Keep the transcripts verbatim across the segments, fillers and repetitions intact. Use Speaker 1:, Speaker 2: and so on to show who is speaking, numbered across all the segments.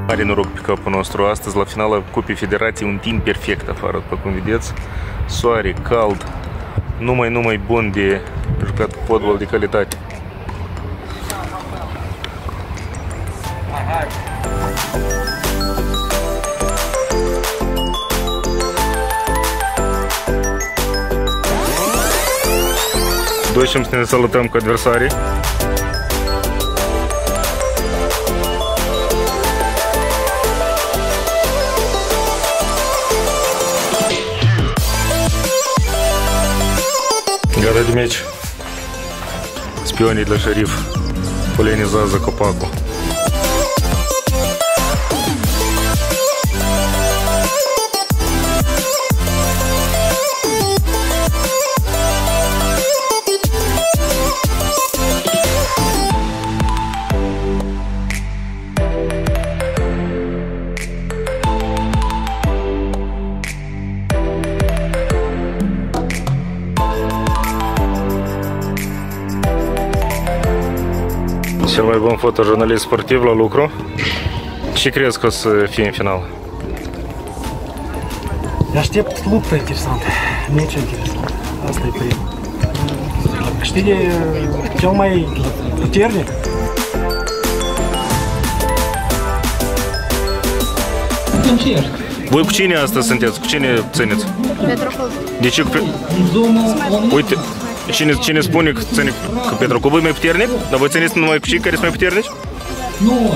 Speaker 1: Are noroc pe capul nostru. Astăzi, la finala Cupei Federației, un timp perfect afară, după cum vedeți. Soare, cald, numai, numai bun de jucat fotbal de calitate. Doșim să ne salutăm cu adversarii. Gata de meci. Spionii de la șerif polenizează copacul. Cel mai bun fotojurnalist sportiv la lucru. Ce crezi că o să fie în final?
Speaker 2: Aștept luptă interesantă. Meci interesant. Asta e primul. Câștige cel mai puternic.
Speaker 1: Voi cu cine astăzi sunteți? Cu cine țineți?
Speaker 3: Petrocub.
Speaker 1: De ce cu... Uite, cine, cine spune că ține că Petrocub e mai puternic? Dar voi țineți numai cu cei care sunt mai puternici?
Speaker 4: Nu.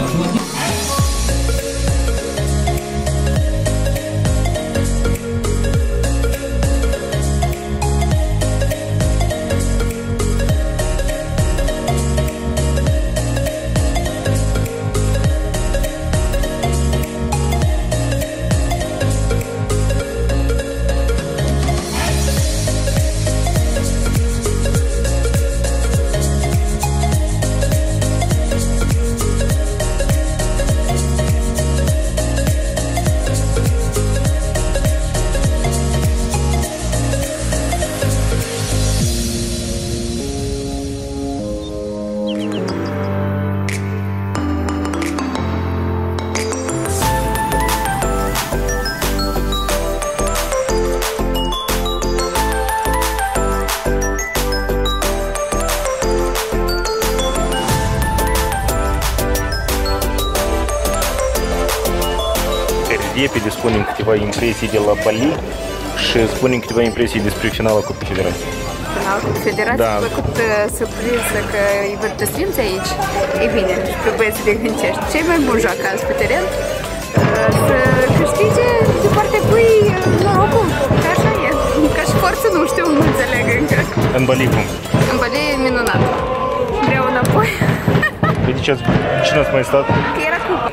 Speaker 1: Repede spunem câteva impresii de la Bali și spunem câteva impresii despre finala Cupei Federației.
Speaker 3: Finala Cupei Federației
Speaker 1: Da.
Speaker 3: a făcut uh, surpriză că îi văd tăslimți aici. Ei bine, pe băieții de Hâncești. Cei mai buni joacă azi pe teren. Uh, să câștige de partea cui norocul. Că așa e. Ca și forță nu știu, nu înțeleg încă.
Speaker 1: În Bali cum?
Speaker 3: În Bali e minunat. Vreau înapoi.
Speaker 1: Uite ce cine ați mai stat?
Speaker 3: Că era cupa.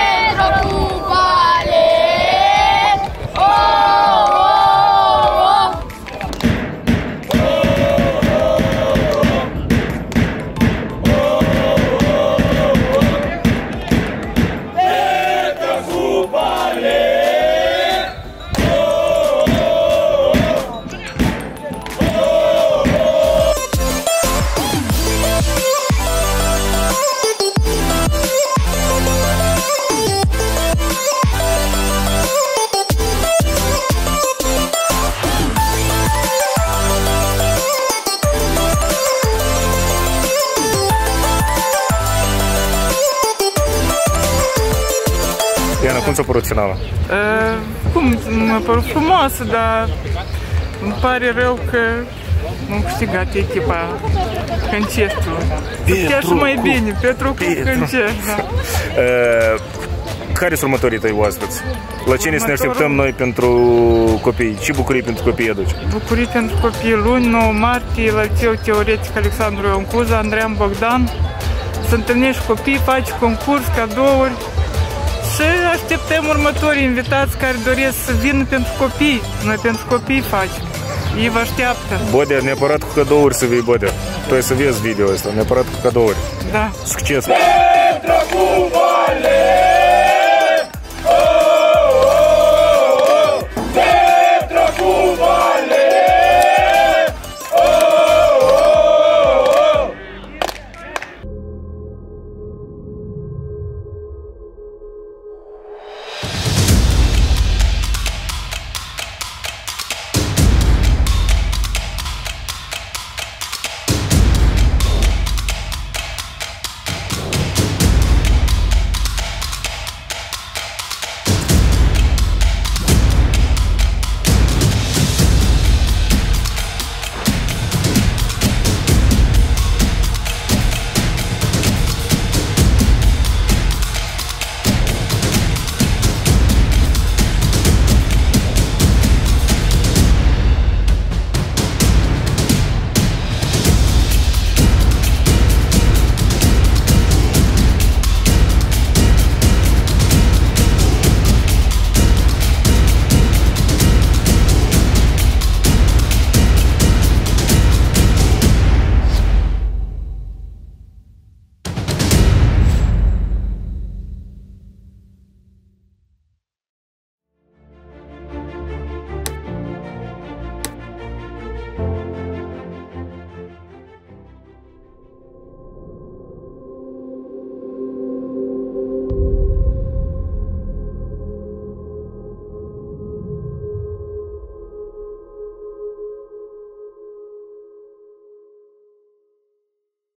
Speaker 1: Diana, cum ți-a părut finala?
Speaker 5: Uh, cum? M-a părut frumoasă, dar îmi pare rău că am câștigat echipa Hânceștiului. Putea și mai bine, Petrocub Hâncești. Da.
Speaker 1: Uh, care sunt următorii tăi oaspeți? La cine să ne așteptăm noi pentru copii? Ce bucurii pentru copii aduci?
Speaker 5: Bucurii pentru copii luni, nouă martie, la liceu teoretic Alexandru Ioan Cuza, Andrean Bogdan. Să întâlnești copii, faci concurs, cadouri. Și așteptăm următorii invitați care doresc să vină pentru copii. Noi pentru copii facem. Ei vă așteaptă.
Speaker 1: Bodea, neapărat cu cadouri să vii, Bodea. Tu ai să vezi video ăsta, neapărat cu cadouri.
Speaker 5: Da.
Speaker 1: Succes!
Speaker 6: Petrocub!